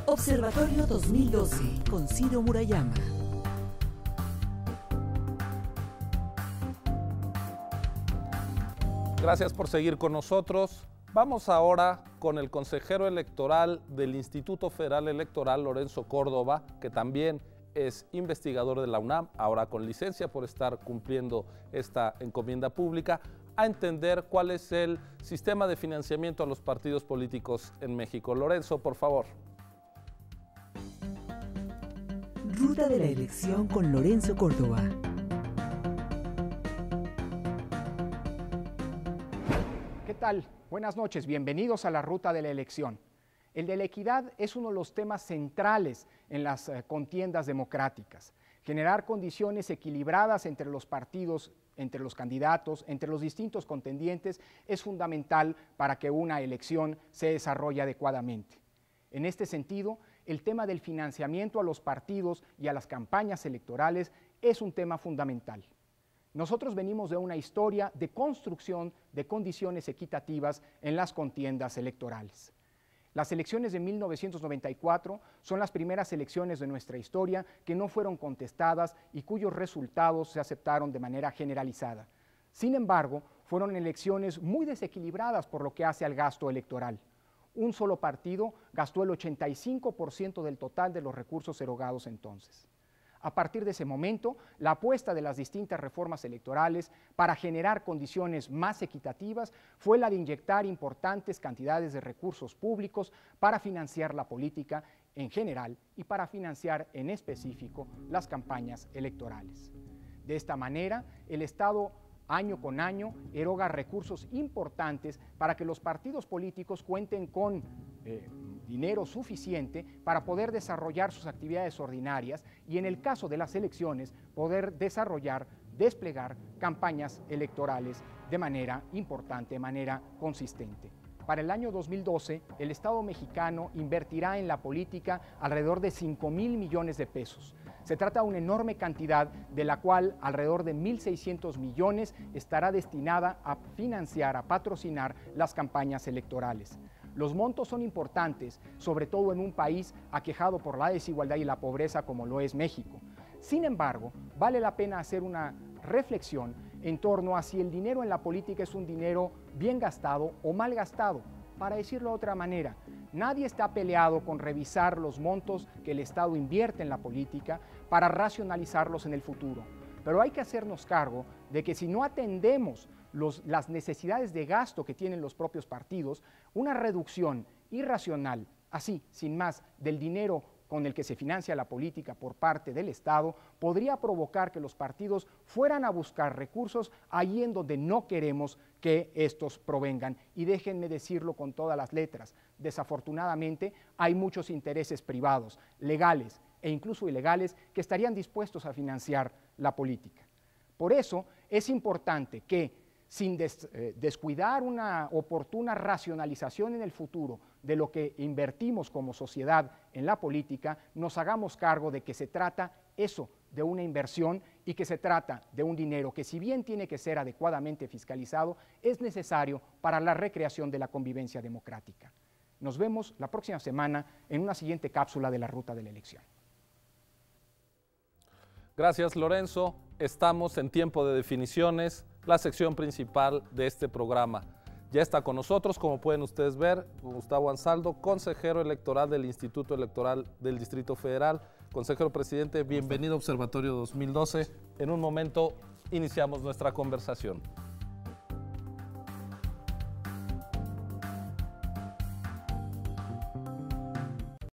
Observatorio 2012 con Ciro Murayama. Gracias por seguir con nosotros. Vamos ahora con el consejero electoral del Instituto Federal Electoral, Lorenzo Córdoba, que también es investigador de la UNAM, ahora con licencia por estar cumpliendo esta encomienda pública, a entender cuál es el sistema de financiamiento a los partidos políticos en México. Lorenzo, por favor. Ruta de la elección con Lorenzo Córdoba. ¿Qué tal? Buenas noches, bienvenidos a la Ruta de la Elección. El de la equidad es uno de los temas centrales en las contiendas democráticas. Generar condiciones equilibradas entre los partidos, entre los candidatos, entre los distintos contendientes es fundamental para que una elección se desarrolle adecuadamente. En este sentido, el tema del financiamiento a los partidos y a las campañas electorales es un tema fundamental. Nosotros venimos de una historia de construcción de condiciones equitativas en las contiendas electorales. Las elecciones de 1994 son las primeras elecciones de nuestra historia que no fueron contestadas y cuyos resultados se aceptaron de manera generalizada. Sin embargo, fueron elecciones muy desequilibradas por lo que hace al gasto electoral. Un solo partido gastó el 85% del total de los recursos erogados entonces. A partir de ese momento, la apuesta de las distintas reformas electorales para generar condiciones más equitativas fue la de inyectar importantes cantidades de recursos públicos para financiar la política en general y para financiar en específico las campañas electorales. De esta manera, el Estado año con año eroga recursos importantes para que los partidos políticos cuenten con dinero suficiente para poder desarrollar sus actividades ordinarias y en el caso de las elecciones poder desplegar campañas electorales de manera importante, de manera consistente. Para el año 2012, el Estado mexicano invertirá en la política alrededor de 5,000 millones de pesos. Se trata de una enorme cantidad, de la cual alrededor de 1,600 millones estará destinada a financiar, a patrocinar las campañas electorales. Los montos son importantes, sobre todo en un país aquejado por la desigualdad y la pobreza como lo es México. Sin embargo, vale la pena hacer una reflexión en torno a si el dinero en la política es un dinero bien gastado o mal gastado. Para decirlo de otra manera, nadie está peleado con revisar los montos que el Estado invierte en la política para racionalizarlos en el futuro. Pero hay que hacernos cargo de que si no atendemos las necesidades de gasto que tienen los propios partidos, una reducción irracional, así, sin más, del dinero con el que se financia la política por parte del Estado, podría provocar que los partidos fueran a buscar recursos allí en donde no queremos que estos provengan. Y déjenme decirlo con todas las letras, desafortunadamente hay muchos intereses privados, legales e incluso ilegales, que estarían dispuestos a financiar la política. Por eso es importante que, sin descuidar una oportuna racionalización en el futuro de lo que invertimos como sociedad en la política, nos hagamos cargo de que se trata eso, de una inversión y que se trata de un dinero que, si bien tiene que ser adecuadamente fiscalizado, es necesario para la recreación de la convivencia democrática. Nos vemos la próxima semana en una siguiente cápsula de la Ruta de la Elección. Gracias, Lorenzo. Estamos en tiempo de definiciones, la sección principal de este programa. Ya está con nosotros, como pueden ustedes ver, Gustavo Ansaldo, consejero electoral del Instituto Electoral del Distrito Federal. Consejero presidente, bienvenido a Observatorio 2012. En un momento iniciamos nuestra conversación.